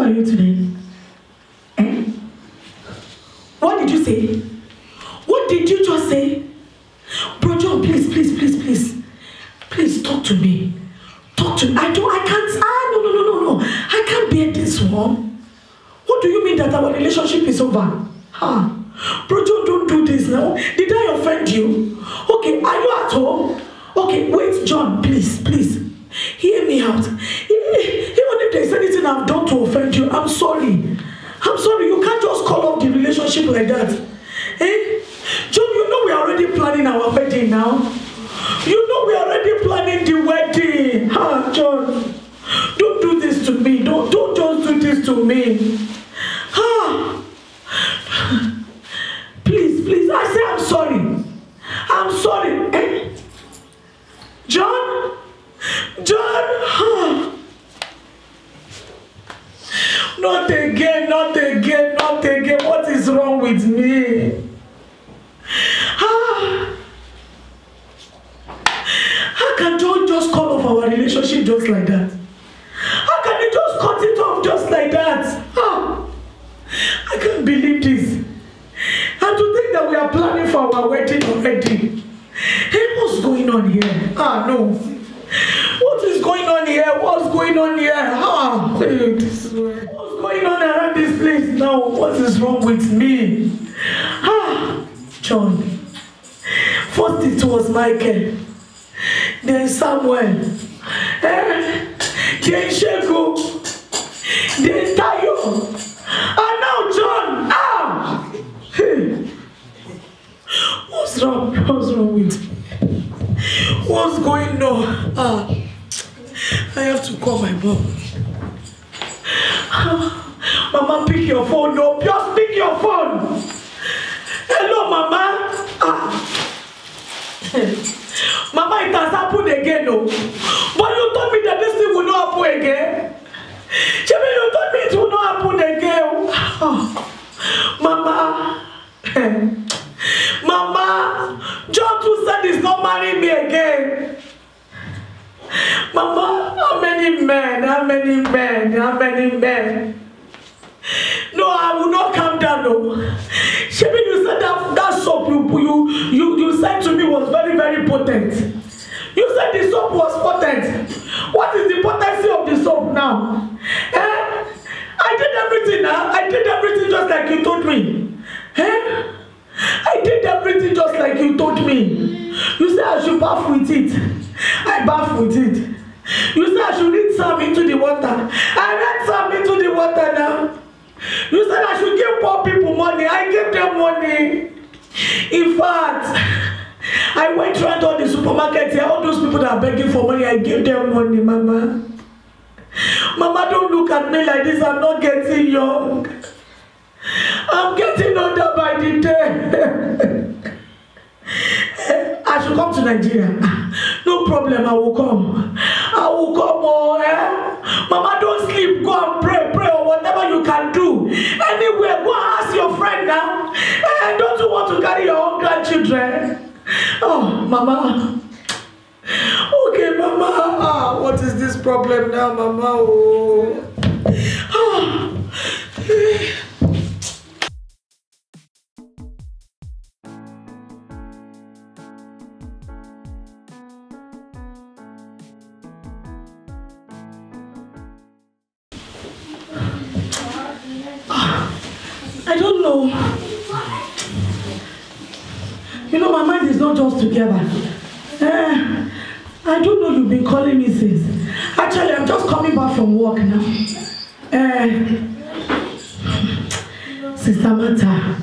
are you today? Eh? What did you say? What did you just say? Bro John, please, please, please, please. Please talk to me. Talk to me. I can't. No. I can't bear this one. What do you mean that our relationship is over? Bro John, don't do this now. Did I offend you? Okay, are you at home? Okay, wait, John, please, please. Hear me out. Even if there's anything I've done to offend you, I'm sorry. I'm sorry. You can't just call off the relationship like that. Eh? John, you know we're already planning our wedding now. You know we're already planning the wedding. John, don't do this to me. Don't just do this to me. Please, please. I say I'm sorry. I'm sorry. Eh? John? John? Not again, not again, not again. What is wrong with me? How can John just cut off our relationship just like that? How can he just cut it off just like that? I can't believe this. And to think that we are planning for our wedding already. Hey, what's going on here? No. What is going on here? What's going on here? This way. What's going on around this place now? What is wrong with me? John. First it was Michael. Then Samuel. Then Shego. Then Tayo. And now John. Hey. What's wrong? What's wrong with me? What's going on? I have to call my mom. Mama, pick your phone. No, just pick your phone. Hello, Mama. Mama, it has happened again, no. But you told me that this thing will not happen again. Jimmy, you told me it will not happen again. Mama. Mama, John too said he's not marrying me again. Mama, how many men? No, I will not calm down, no. Shebi, you said that soap you said to me was very, very potent. You said the soap was potent. What is the potency of the soap now? I did everything now. I did everything just like you told me. I did everything just like you told me. You said I should bath with it. I bath with it. You said I should read some into the water. I read some into the water now. You said I should give poor people money. I gave them money. In fact, I went around all the supermarkets here. All those people that are begging for money, I gave them money, Mama. Mama, don't look at me like this. I'm not getting young. I'm getting older by the day. I should come to Nigeria. No problem, I will come. I will come. Mama, don't sleep. Go and pray or whatever you can do. Anywhere, go and ask your friend now. Don't you want to carry your own grandchildren? Oh, Mama. Okay, Mama. What is this problem now, Mama? I don't know. You know, my mind is not just together. I don't know you've been calling me since. Actually, I'm just coming back from work now. Sister Martha.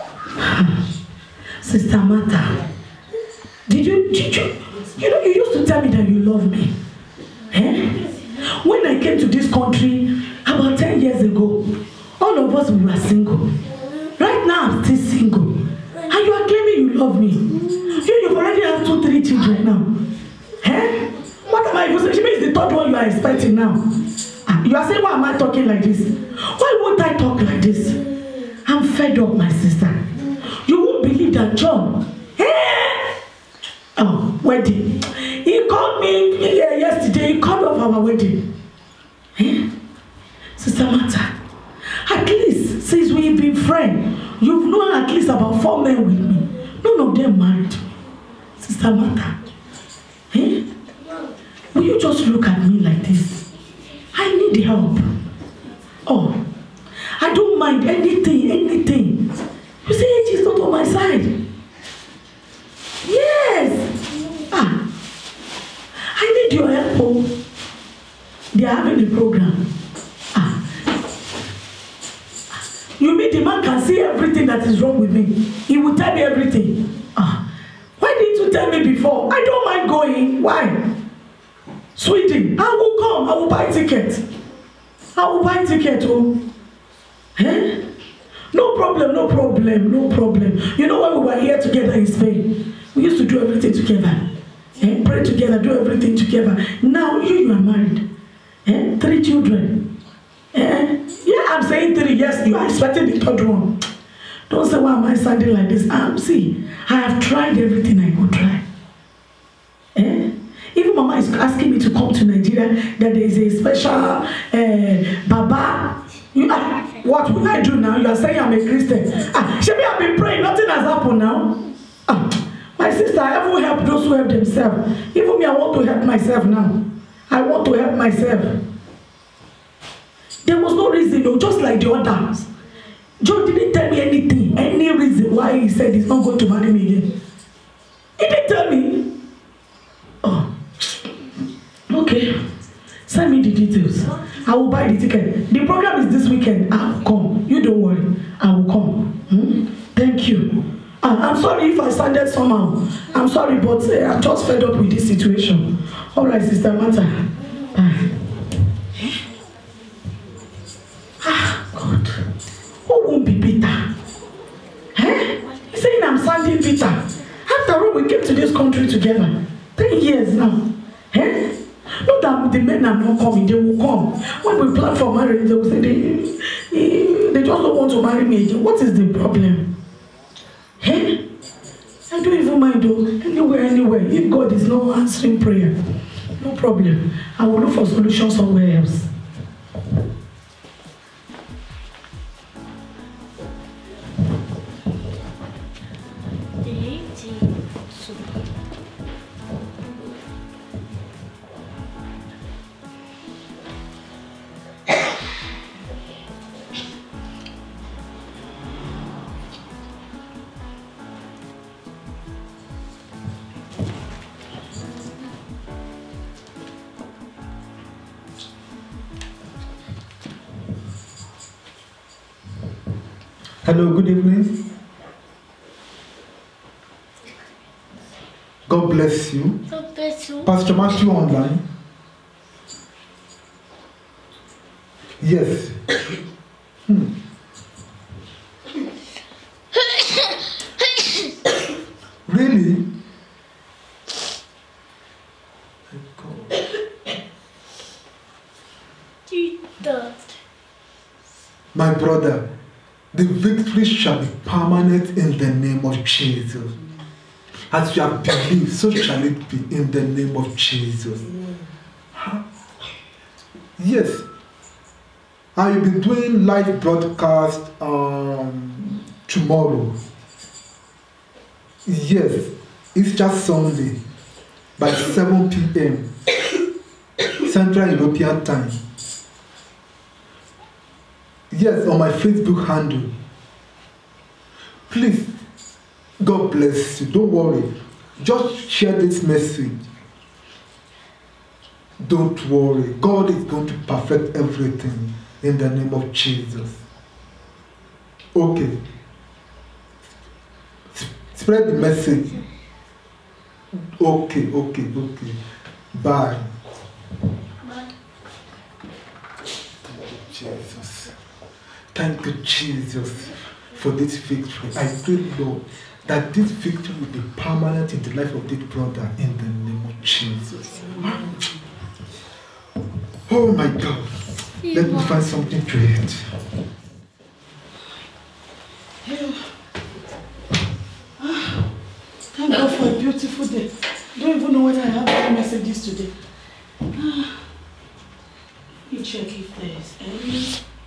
Sister Martha. Did you know, you used to tell me that you love me. When I came to this country about 10 years ago, all of us were single. Right now, I'm still single. And you are claiming you love me. You've already have 2-3 children now. What am I even saying? She means the third one you are expecting now. You are saying, why am I talking like this? Why won't I talk like this? I'm fed up, my sister. You won't believe that John. Wedding. He called me yesterday. He called off our wedding. Sister Sister Martha, at least since we've been friends, you've known at least about 4 men with me. None of them married. Sister Martha, eh? Will you just look at me like this? I need help. Oh, I don't mind anything. You see, age is not on my side. Yes. I need your help. Oh. They are having a program. You mean the man can see everything that is wrong with me? He will tell me everything. Why didn't you tell me before? I don't mind going. Why? Sweetie, I will come. I will buy ticket. Oh. Eh? No problem. You know when we were here together in Spain, we used to do everything together. Pray together, do everything together. Now you are married. 3 children. Yeah, I'm saying 3. Yes, you are expecting the 3rd one. Don't say, why am I sounding like this? See, I have tried everything I could try. Even Mama is asking me to come to Nigeria, that there is a special Baba. What will I do now? You are saying I'm a Christian. Shebi, I've been praying, nothing has happened now. My sister, I will help those who help themselves. Even me, I want to help myself now. I want to help myself. There was no reason, no, just like the others. John didn't tell me anything, any reason why he said he's not going to marry me again. He didn't tell me. Oh, okay. Send me the details. I will buy the ticket. The program is this weekend. I will come. You don't worry. I will come. Thank you. I'm sorry if I sounded somehow. I'm sorry, but I'm just fed up with this situation. All right, Sister Martha. Bye. God. Who won't be bitter? He's saying I'm sounding bitter. After all, we came to this country together. 10 years now. Not that the men are not coming, they will come. When we plan for marriage, they will say they just don't want to marry me again. What is the problem? I don't even mind though. Anywhere. If God is not answering prayer, no problem. I will look for solutions somewhere else. Hello, good evening. God bless you. God bless you. Pastor Matthew online. Yes. Really? My brother, the victory shall be permanent in the name of Jesus. As you have believed, so shall it be in the name of Jesus. Yes. I will be doing live broadcast tomorrow. Yes, it's just Sunday by 7 p.m. Central European Time. Yes, on my Facebook handle. Please, God bless you. Don't worry. Just share this message. Don't worry. God is going to perfect everything in the name of Jesus. Okay. Spread the message. Okay. Bye. Bye. Jesus. Thank you, Jesus, for this victory. I pray, Lord, that this victory will be permanent in the life of this brother in the name of Jesus. Oh my God. Let me find something to eat. Thank God for a beautiful day. I don't even know whether I have any messages today. Let me check if there is any.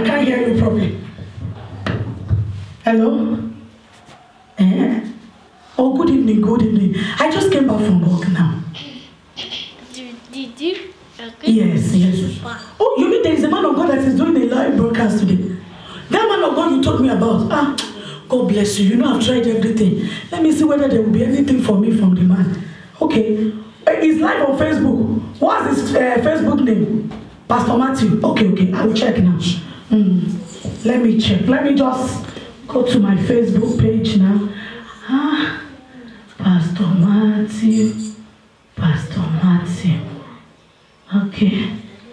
can't hear you properly. Hello? Oh, good evening, good evening. I just came back from work now. Did you? Yes. Oh, you mean there is a man of God that is doing a live broadcast today? That man of God you told me about. God bless you. You know I've tried everything. Let me see whether there will be anything for me from the man. Okay. He's live on Facebook. What's his Facebook name? Pastor Matthew. Okay. I will check now. Let me check. Let me just go to my Facebook page now. Pastor Matthew. Okay.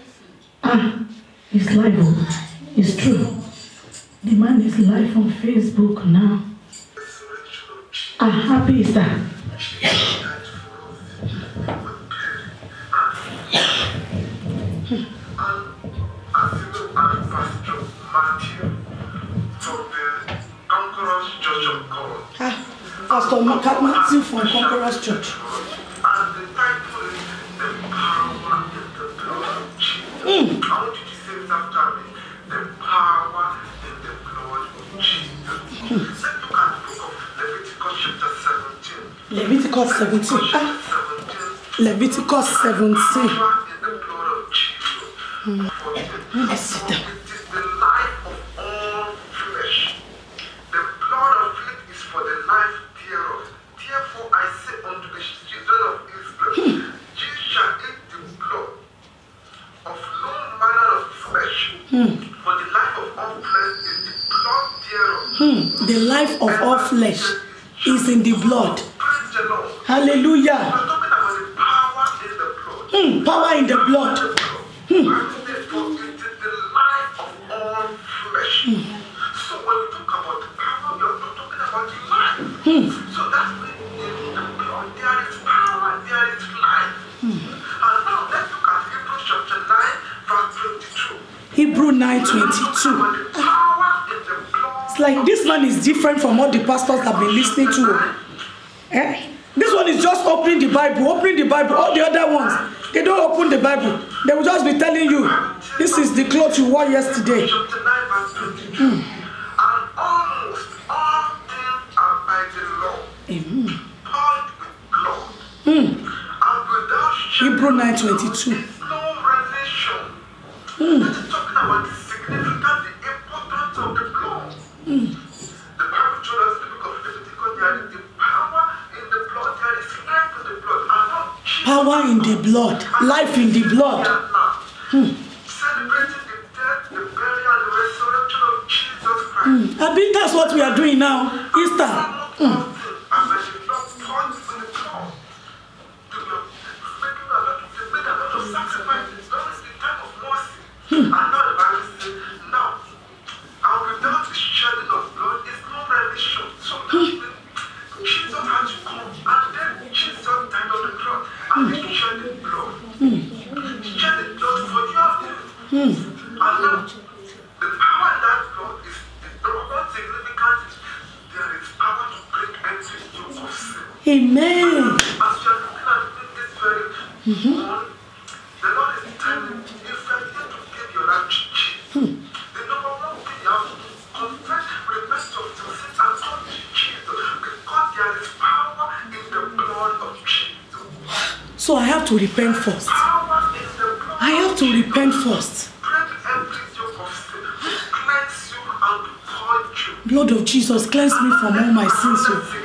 He's live. It's true. The man is live on Facebook now. Happy Easter. Pastor Matthew from Conqueror's Church. And the title is The Power in the Blood of Jesus. I want you to say this after me. The power in the blood of Jesus. Let's look at the book of Leviticus chapter 17. Leviticus 17. Leviticus 17. Power in the blood of Jesus. Let me sit down. It is the life of all flesh. The blood of it is for the life thereof. Therefore I say unto the children of Israel, ye shall eat the blood of no manner of flesh, for the life of all flesh is the blood thereof. The life of all flesh is in the blood. Praise the Lord. Hallelujah. We're talking about the power in the blood. Power in the blood. For it is the life of all flesh. So when we talk about the power, we are not talking about the life. So that's when in the blood there is power, there is life. And now let's look at Hebrews chapter 9, verse 22. Hebrew 9:22. The power in the blood. It's like this one is different from what the pastors have been listening to. This one is just opening the Bible. All the other ones, they don't open the Bible. They will just be telling you, this is the cloth you wore yesterday. Chapter 9, verse 22. And almost all things are by the law. Poured with blood. And without shedding Hebrew 9:22. is no revelation. That is talking about the significance, the importance of the blood. The Bible told us in the book of Leviticus, there is the power in the blood, there is life in the blood, and not Power in the blood. Life in the blood. celebrating the death, the burial, and the resurrection of Jesus Christ. I think that's what we are doing now. Easter. The power in that blood is one significance is there is power to break every yoke of sin. Amen. As you are looking at this very morning, the Lord is telling you, if you are here to give your life to Jesus, the number one thing you have to do is confess, repent of your sins and come to Jesus, because there is power in the blood of Jesus. So I have to repent first. Power in the blood. I have to repent first. Break every yoke of sin, cleanse you and purge you. Blood of Jesus, cleanse me from all my sins.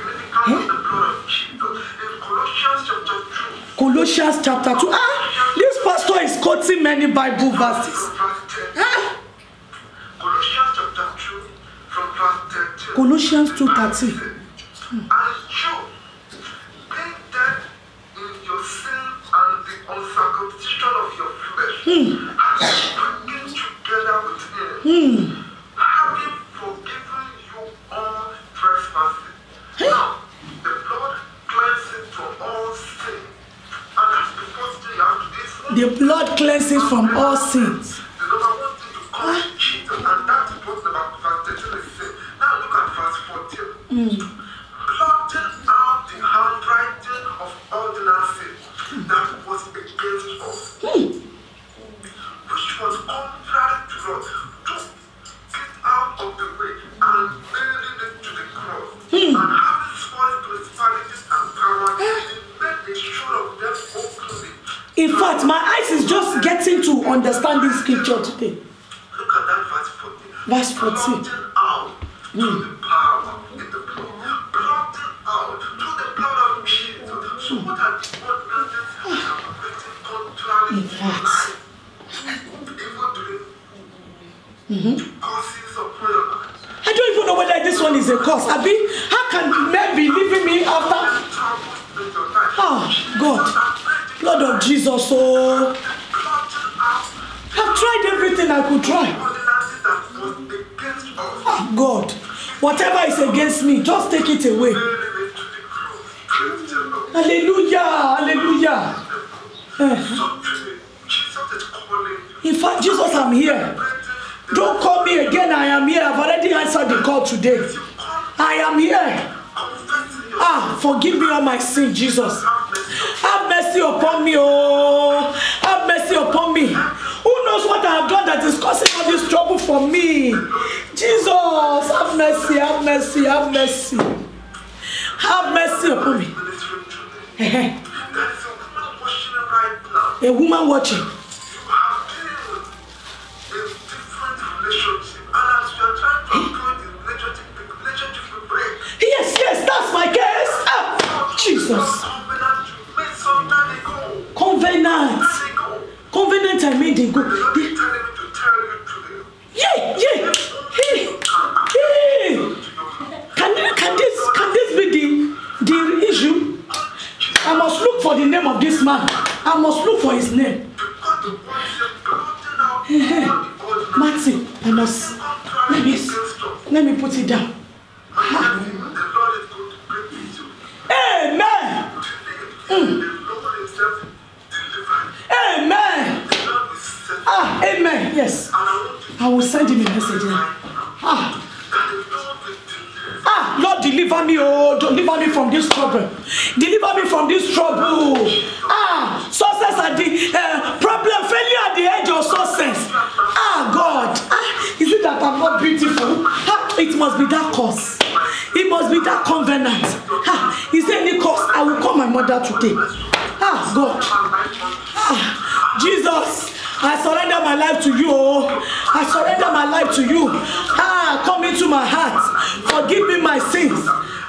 Colossians chapter 2. This pastor is quoting many Bible verses. Colossians chapter 2 from verse 13. Colossians 2:13. And you, being dead in your sin and the uncircumcision of your flesh, has been together with him, having forgiven you all trespasses. Now, the blood cleanses from all sin. And that's the first thing you have to do. The blood cleanses from all sins. The number one thing to come to Jesus, and that's what the verse 13 is saying. Now look at verse 14. Blotting out the handwriting of ordinances that was against us, which was contrary to us. understand this scripture today. Look at that verse 14. Verse 14. Blotting out to the power in the blood. Blotting out to the blood of Jesus. So what are the ordinances that are affecting contrary In fact. life? Even doing causes upon your life. I don't even know whether this one is a curse. Abi, how can men be leaving me after? God, Lord of Jesus, oh, I've tried everything I could try. God, whatever is against me, just take it away. Hallelujah, hallelujah. In fact, Jesus, I'm here. Don't call me again. I am here. I've already answered the call today. I am here. Forgive me all my sin, Jesus. Have mercy upon me, oh. Have mercy upon me. Who knows what I have done that is causing all this trouble for me? Jesus, have mercy, have mercy, have mercy. Have mercy upon me. A woman watching. Yes, that's my case. Jesus. Covenant I made it go. Yeah. Can this be the issue? I must look for the name of this man. I must look for his name. Martin, I must. Let me put it down. Amen. Amen. Amen. Yes. I will send him a message. Lord, deliver me, oh, deliver me from this trouble. Deliver me from this trouble. Success at the problem, failure at the edge of success. God. Is it that I'm not beautiful? It must be that cause. It must be that covenant. Is there any cause? I will call my mother today. God. Jesus, I surrender my life to you. I surrender my life to you. Come into my heart. Forgive me my sins.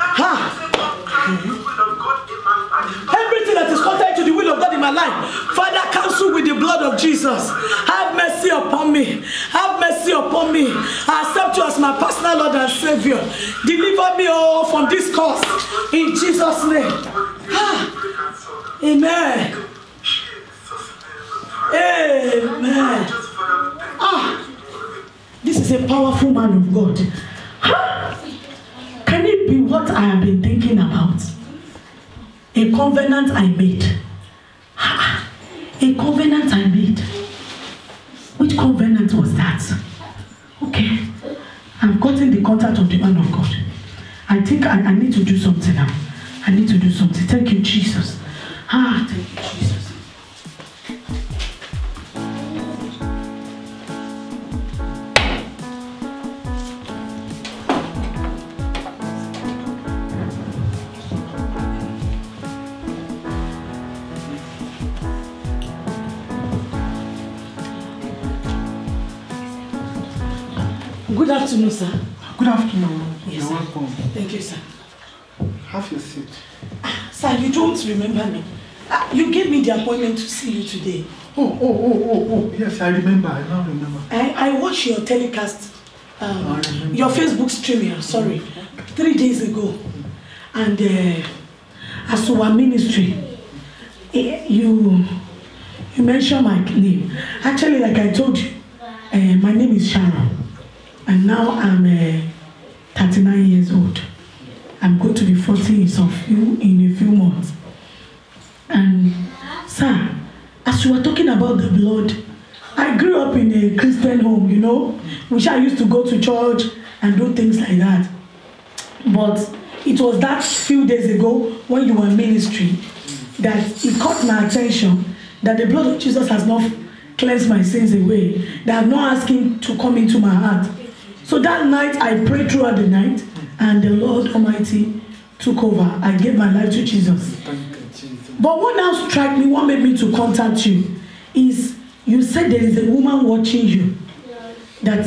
Everything that is contrary to the will of God in my life, Father, cancel with the blood of Jesus. Have mercy upon me. Have mercy upon me. I accept you as my personal Lord and Savior. Deliver me, from this curse. In Jesus' name. Amen. Amen. This is a powerful man of God. Can it be what I have been thinking about? A covenant I made. A covenant I made. Which covenant was that? Okay. I've gotten the contact of the man of God. I think I need to do something now. I need to do something. Thank you, Jesus. Thank you, Jesus. Good afternoon, sir. Good afternoon. Yes, You're welcome. Thank you, sir. Have your seat. Sir, you don't remember me. You gave me the appointment to see you today. Oh. Yes, I remember. I now remember. I watched your telecast, your Facebook streaming, sorry, 3 days ago. And as to our ministry, you mentioned my name. Actually, like I told you, my name is Sharon. And now I'm 39 years old. I'm going to be 40 in a few months. And sir, as you were talking about the blood, I grew up in a Christian home, which I used to go to church and do things like that. But it was that few days ago when you were in ministry that it caught my attention that the blood of Jesus has not cleansed my sins away, that I'm not asking to come into my heart. So that night, I prayed throughout the night, and the Lord Almighty took over. I gave my life to Jesus. But what now struck me, what made me to contact you, is you said there is a woman watching you. That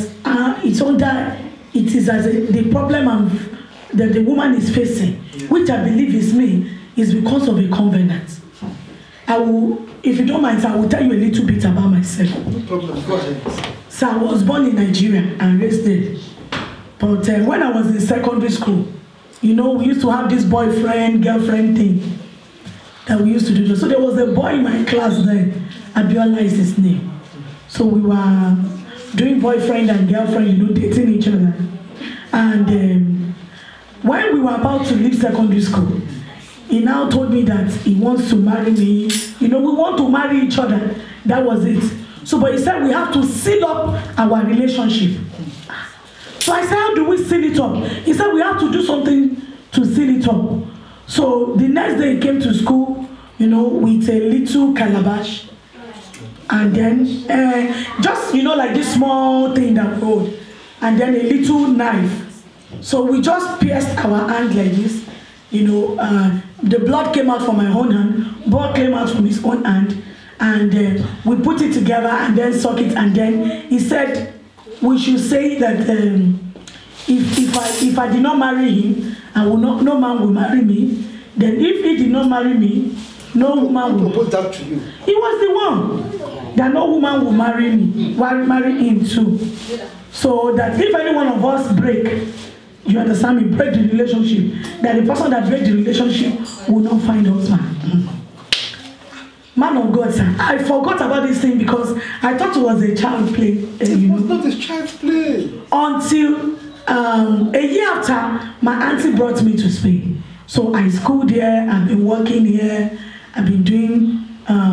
it is as the problem that the woman is facing, which I believe is me, is because of a covenant. I will, if you don't mind, I will tell you a little bit about myself. No problem. Go ahead. So I was born in Nigeria and raised there. But when I was in secondary school, you know, we used to have this boyfriend, girlfriend thing that we used to do. So there was a boy in my class then, Abiola is his name. So we were doing boyfriend and girlfriend, you know, dating each other. And when we were about to leave secondary school, he now told me that he wants to marry me. You know, we want to marry each other. That was it. So, but he said we have to seal up our relationship. So I said, how do we seal it up? He said we have to do something to seal it up. So the next day he came to school, you know, with a little calabash. And then, just, you know, like this small thing that we hold. And then a little knife. So we just pierced our hand like this. You know, the blood came out from my own hand. Blood came out from his own hand. And we put it together and then suck it. And then he said, we should say that if I did not marry him, no man will marry me. Then if he did not marry me, no woman will. Propose that to you. He was the one that no woman will marry me, will marry him too. So that if any one of us break, you understand me, break the relationship, that the person that break the relationship will not find husband. Man of God, sir, I forgot about this thing because I thought it was a child play. It was not a child's play. Until a year after, my auntie brought me to Spain. So I schooled here, I've been working here, I've been doing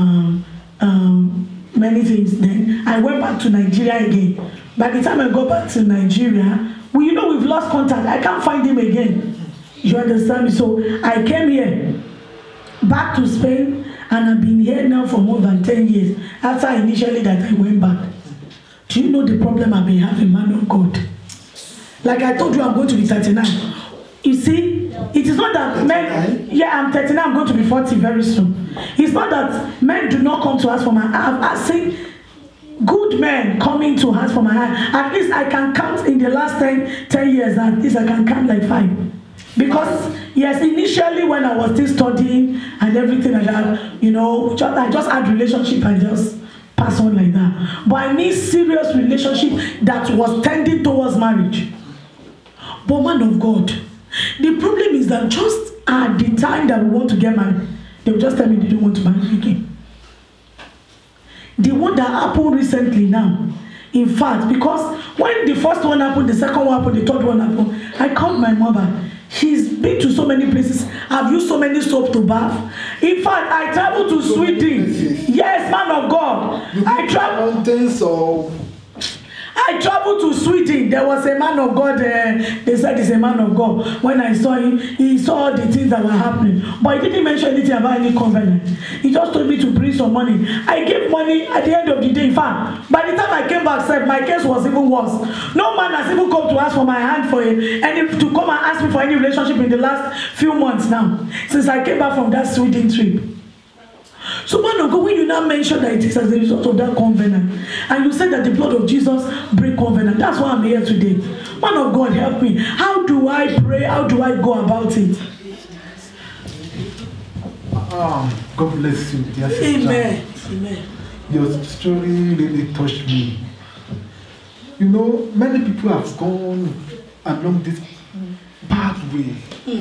many things. Then I went back to Nigeria again. By the time I go back to Nigeria, you know we've lost contact. I can't find him again. You understand me? So I came here, back to Spain, and I've been here now for more than 10 years. After initially that I went back. Do you know the problem I've been having, man of God? Like I told you, I'm going to be 39. You see, it is not that men, yeah, I'm 39, I'm going to be 40 very soon. It's not that men do not come to ask for my hand. I've seen good men coming to ask for my hand. At least I can count in the last 10 years, at least I can count like 5. Because, yes, initially when I was still studying and everything like that, you know, I just had relationship and just pass on like that. But I mean serious relationship that was tending towards marriage. But man of God, the problem is that just at the time that we want to get married, they will just tell me they don't want to marry again. The one that happened recently now, in fact, because when the first one happened, the second one happened, the third one happened, I called my mother. She's been to so many places. I've used so many soap to bath. In fact, I traveled to Sweden. Yes, man of God. I traveled. I traveled to Sweden. There was a man of God there. They said he's a man of God. When I saw him, he saw the things that were happening. But he didn't mention anything about any covenant. He just told me to bring some money. I gave money at the end of the day. In fact, by the time I came back, my case was even worse. No man has even come to ask for my hand for to come and ask me for any relationship in the last few months now. Since I came back from that Sweden trip. So man of God, when you now mention that it is as a result of that covenant, and you said that the blood of Jesus break covenant, that's why I'm here today. Man of God, help me. How do I pray? How do I go about it? God bless you, dear sister. Amen. Amen. Your story really touched me. You know, many people have gone along this bad way.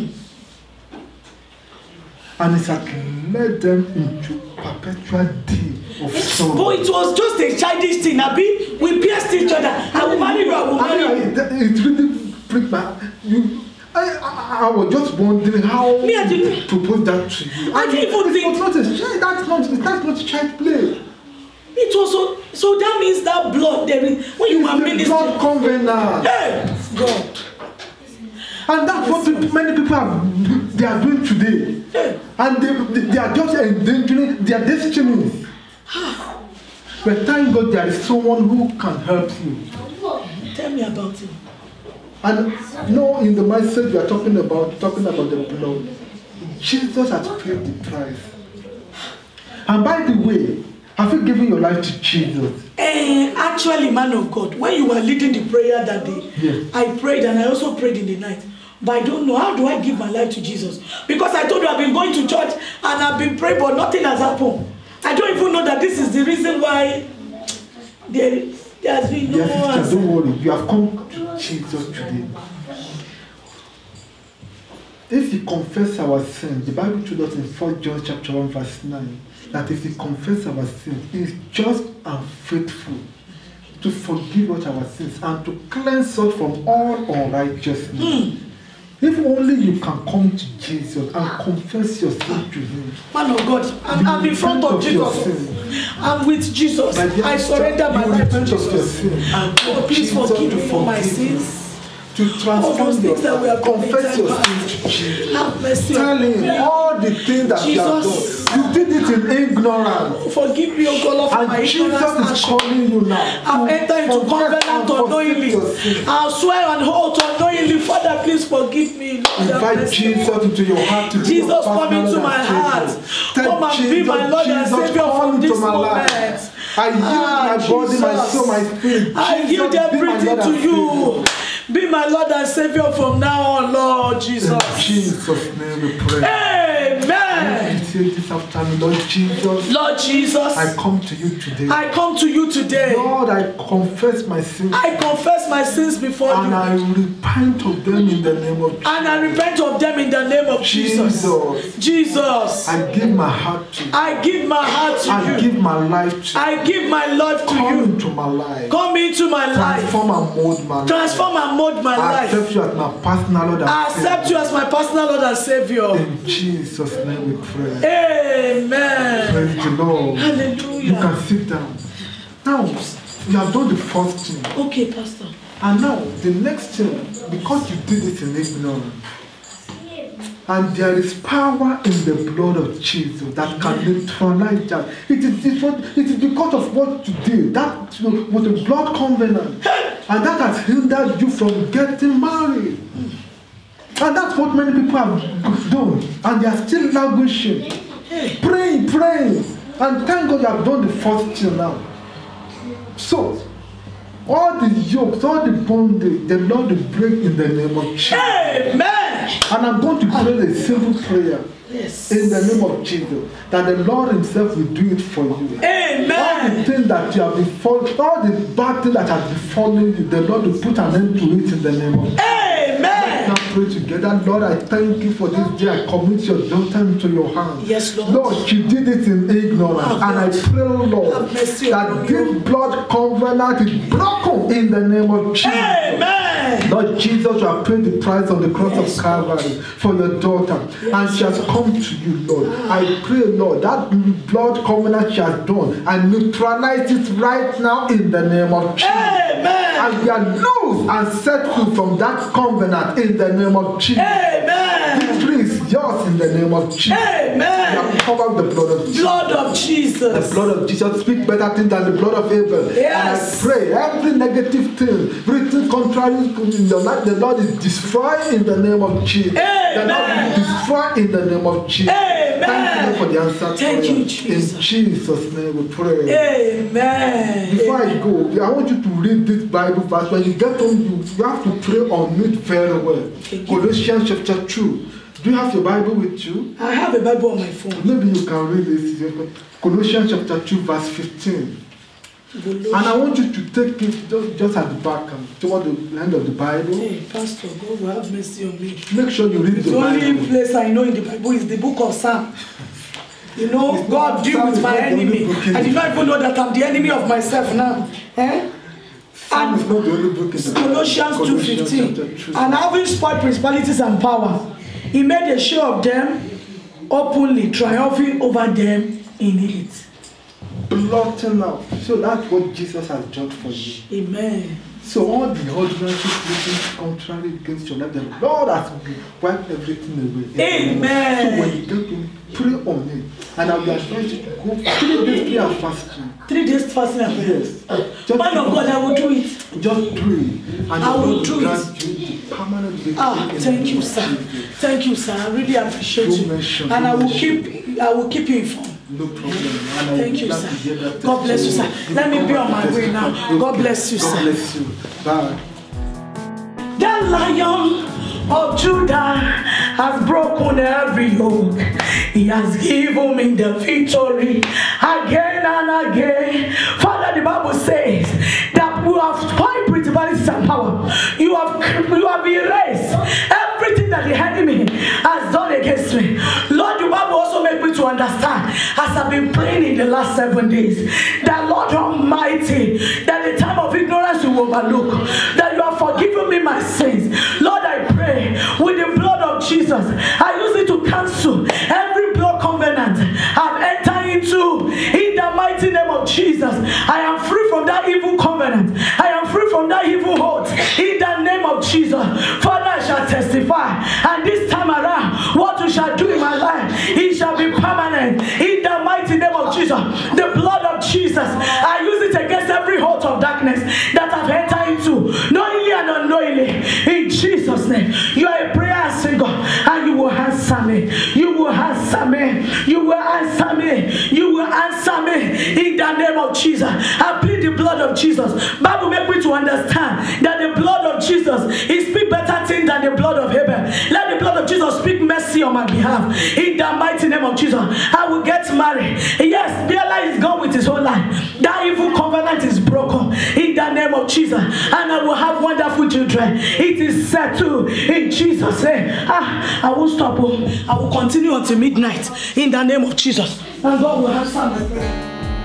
And it has led them into perpetual day of sorrow. But it was just a childish thing, Abi. We pierced each other. I will marry you, I will marry you. It really pricked my... I was just wondering how to propose that to you. I didn't even think... That's not child play. It was so that means that blood there is... When you are ministering... blood covenant. Hey! God. And that's what many people they are doing today. And they are just endangering their destinies. But thank God there is someone who can help you. Tell me about it. And no, in the message we are talking about the blood. Jesus has paid the price. And by the way, Have you given your life to Jesus? Actually, man of God, when you were leading the prayer that day, Yes. I prayed and I also prayed in the night. But I don't know, how do I give my life to Jesus? Because I told you I've been going to church and I've been praying, but nothing has happened. I don't even know that this is the reason why there has been no Yes, sister, answer. don't worry. You have come to Jesus today. If we confess our sins, the Bible told us in 4 John chapter 1 verse 9, that if we confess our sins, He is just and faithful to forgive us our sins and to cleanse us from all unrighteousness. If only you can come to Jesus and confess your sin to Him. Man of God, I'm in front of Jesus. I'm with Jesus. I surrender my life to Jesus. Oh, please forgive me for my sins. To transform your life, confess your sins to Jesus. Have mercy Tell on Him me. all the things that you have done. You did it in ignorance. Forgive me, O God, for my And Jesus ignorance. is calling you now. I've entered into confess covenant and forsake unknowingly. your sins. I'll swear and hold unknowingly. Father, please forgive me. Lord, have Invite mercy. Jesus into your heart to be your Jesus, come personal into Lord my and heart. Savior. Come Tell and be my Lord and Jesus, Savior come from into this my life. moment. I yield my body, my soul, my spirit. I yield Jesus, be my everything Lord to and you. Savior. Be my Lord and Savior from now on, Lord Jesus. In Jesus' name we pray. Amen. You say this after me, Lord Jesus. Lord Jesus, I come to you today. I come to you today. Lord, I confess my sins. I confess my sins before And you. I repent of them in the name of Jesus. And I repent of them in the name of Jesus. Jesus. I give my heart to you. I give my heart to I you. give my life to you. I give my life to Come you. into my life. Come into my life. Transform and mold my life. Transform and mold my I life. accept you as my personal Lord and I accept you Savior. as my personal Lord and Savior. In Jesus' name we pray. Amen. Praise the Lord. You Hallelujah. can sit down. Now, you have done the first thing. Okay, Pastor. And now, the next thing, because you did it in ignorance, and there is power in the blood of Jesus that can neutralize that. It is because of what you did. That was a blood covenant. And that has hindered you from getting married. And that's what many people have done. And they are still languishing. Praying. And thank God you have done the first thing now. So, all the yokes, all the bondage, the Lord will break in the name of Jesus. Amen. And I'm going to pray a simple prayer. Yes. In the name of Jesus, that the Lord Himself will do it for you. Amen. All the things that you have befallen, all the bad things that have befallen you, the Lord will put an end to it in the name of Jesus. Amen. Now pray together. Lord, I thank you for this day. I commit your daughter into your hands. Yes, Lord. Lord, she did it in ignorance. Oh, and I pray, Lord, have mercy that upon this blood covenant is broken in the name of Jesus. Amen. Lord Jesus, you have paid the price on the cross of Calvary for your daughter. And she has come to you, Lord. I pray, Lord, that blood covenant she has done, and neutralize it right now in the name of Jesus. Amen. And we are loose and set free from that covenant in the name of Jesus. Amen. Victory is yours in the name of Jesus. Amen. You have covered the blood of Jesus. Blood of Jesus. The blood of Jesus speaks better things than the blood of Abel. Yes. And I pray every negative thing, everything contrary in your life, the Lord is destroyed in the name of Jesus. Amen. The Lord is destroyed in the name of Jesus. Amen. Thank you Lord, for the answer. Thank you, Jesus. In Jesus' name we pray. Amen. Before I go, I want you to read this Bible verse. When you get home, you have to pray on it very well. Okay. Colossians chapter 2. Do you have your Bible with you? I have a Bible on my phone. Maybe you can read this. Colossians chapter 2 verse 15. And I want you to take it just at the back and toward the end of the Bible. Hey, Pastor, God will have mercy on me. Make sure you read The the only Bible. place I know in the Bible is the book of Psalm. You know, It's God not- deal Psalm with is my not the only enemy. book in I the did not even know that I'm the enemy of myself now. Psalm is not the only book in the Bible. Colossians chapter 2:15. 2. And having spoiled principalities and powers, he made a show of them openly, triumphing over them in it. Blotting out. So that's what Jesus has done for you. Amen. So all the ordinances written contrary against your life, the Lord has wiped everything away. Amen. So when you get to pray on it, and I will advise you to go 3 days prayer and fasting. 3 days fasting and prayer. Yes. Just Man of God, I will do it. Just pray. And I the will Lord do grant it. you the permanent victory. Thank you, sir. Thank you, sir. I really appreciate you. And I will keep you informed. No problem. Thank you, sir. God bless you, sir. Let me be on my way now. God bless you, sir. God bless you. Bye. The Lion of Judah has broken every yoke. He has given me the victory again and again. Father, the Bible says that we have spoiled principalities and power. You have erased everything that the enemy has done against me. Lord, the Bible also made me to understand, as I've been praying in the last 7 days, that Lord Almighty, that the time of ignorance you will overlook, that you have forgiven me my sins. Lord, I pray with the blood of Jesus, I use it to cancel every blood covenant I've entered into. In the mighty name of Jesus, I am free from that evil covenant. I am free from that evil oath. In the name of Jesus, Father, I shall testify. And this time around, what you shall do in my life, it shall be permanent. In the mighty name of Jesus, the blood of Jesus, I use it against every oath of darkness that I've entered into, knowingly and unknowingly. In Jesus' name, you are a prayer singer, and you will answer me. You will answer me. You will answer me. You will answer me. In the name of Jesus, I plead the blood of Jesus. Bible make me to understand that the blood of Jesus is speak better things than the blood of Abel. Let the blood of Jesus speak mercy on my behalf. In the mighty name of Jesus, I will get married. Yes, Bella is gone with his whole life. That evil covenant is broken. In the name of Jesus, and I will have wonderful children. It is settled in Jesus' name. I will stop. I will continue until midnight. In the name of Jesus, and God will answer my prayer.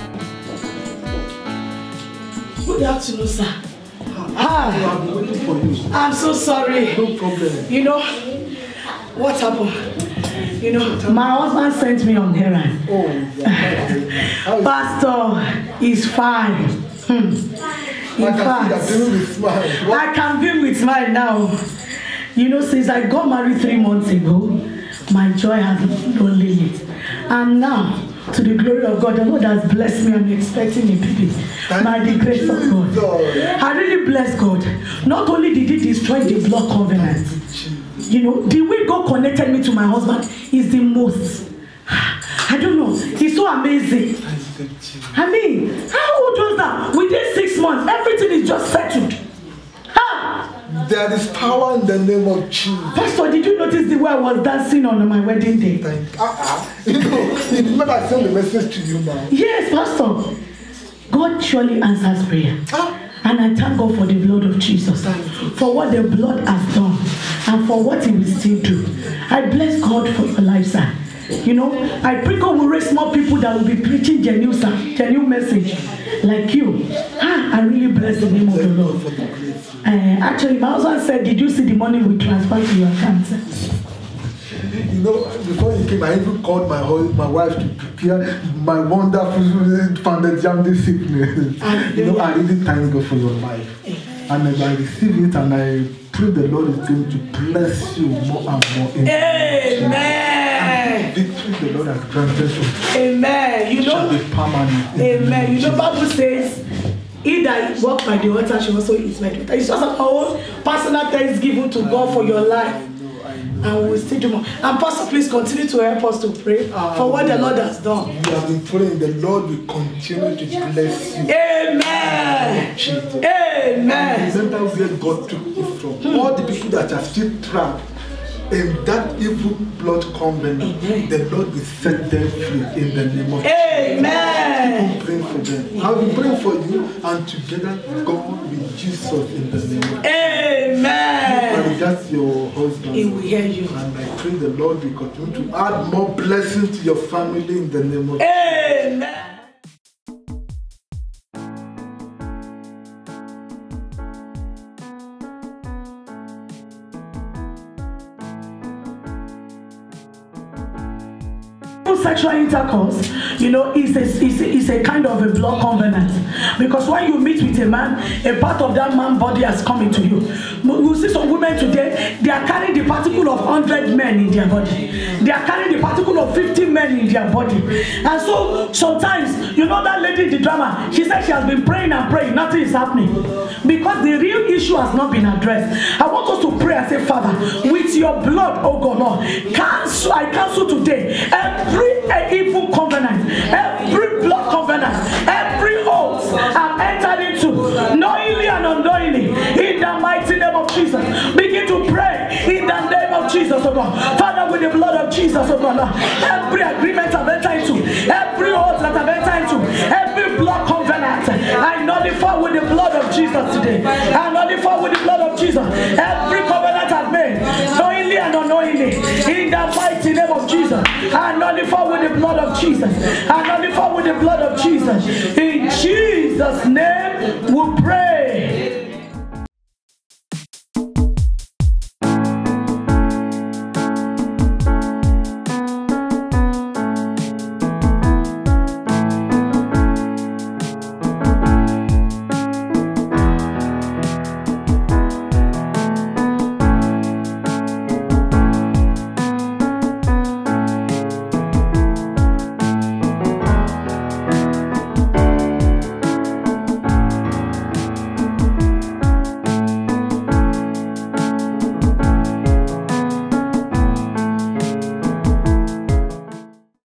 Good afternoon, sir. I've been waiting for you. I'm so sorry. No problem. You know what happened? You know, my husband sent me on errand. Oh, yeah. Pastor is fine. In fact, I can be with smile now. You know, since I got married 3 months ago, my joy has no limit. And now, to the glory of God, the Lord has blessed me. I'm expecting a baby by the grace of God. I really bless God. Not only did He destroy the blood covenant, you know, the way God connected me to my husband is the most. I don't know. He's so amazing. I mean, how old was that? Within 6 months, everything is just settled. There is power in the name of Jesus. Pastor, did you notice the way I was dancing on my wedding day? You know, remember I sent a message to you now. Yes, Pastor. God surely answers prayer. And I thank God for the blood of Jesus, for what the blood has done, and for what He will still do. I bless God for your life, sir. You know, I pray God will raise more people that will be preaching genuine message like you. I really bless the name of the Lord. Actually, my husband said, did you see the money we transferred to your account? You know, before you came, I even called my wife to prepare my wonderful founded young sickness. You know, I really thank God for your life. And as I receive it, and I pray the Lord is going to bless you more and more. Amen. Victory the Lord has granted you. Amen. You know, shall be permanent. Amen. You know, Bible says, he that walk by the water should also eat by the water. It's just our own personal thanksgiving to God for your life. And we will still do more. And Pastor, please continue to help us to pray for what the Lord has done. We have been praying, the Lord will continue to bless you. Amen. Amen. Remember where God took you from. All the people that are still trapped in that evil blood covenant, the Lord will set them free in the name of Jesus. Amen. Keep on praying for them. I will pray for you, and together God will Jesus in the name of Jesus. Amen. And that's your husband. He will hear you. And I pray the Lord will continue to add more blessings to your family in the name of Jesus. Amen. Sexual intercourse, you know, is a kind of a blood covenant, because when you meet with a man, a part of that man's body has come into you. You see some women today, they are carrying the particle of 100 men in their body. They are carrying the particle of 50 men in their body. And so sometimes, you know, that lady in the drama, she said she has been praying and praying, nothing is happening, because the real issue has not been addressed. I want us to pray and say, Father, with your blood, oh God, Lord, I cancel today every evil covenant oh God. Father, with the blood of Jesus, oh God. Every agreement I've entered into, every oath that I've entered into, every blood covenant, I nullify with the blood of Jesus today. I nullify with the blood of Jesus. Every covenant I've made, knowingly and unknowingly, in the mighty name of Jesus, I nullify with the blood of Jesus. I nullify with the blood of Jesus. In Jesus' name we pray.